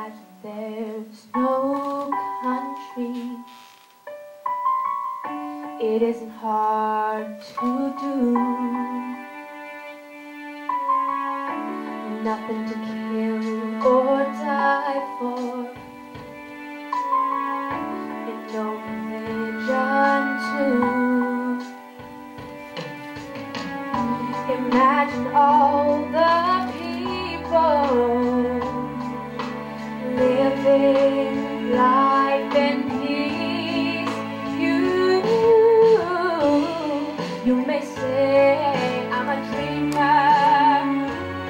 Imagine there's no country. It isn't hard to do. Nothing to kill or die for, and no religion too. Imagine all the people living life in peace. You may say I'm a dreamer,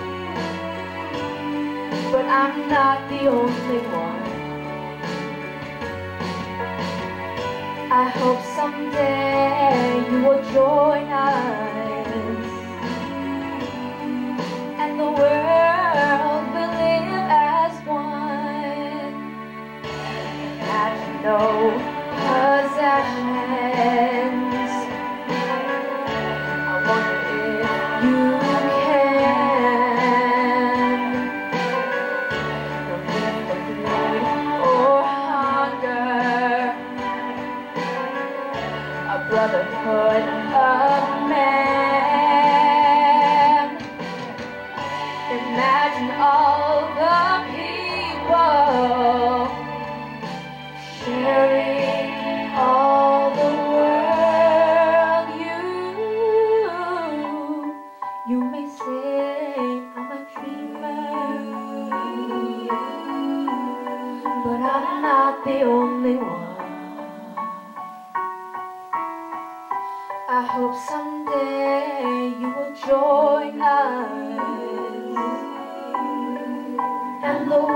but I'm not the only one. I hope someday you will join us, and the world will live as one. Imagine no possessions. I wonder if you can. No need for greed or hunger. A brotherhood of man. Imagine all the people sharing all the world. You may say I'm a dreamer, but I'm not the only one. I hope someday you will join us, and the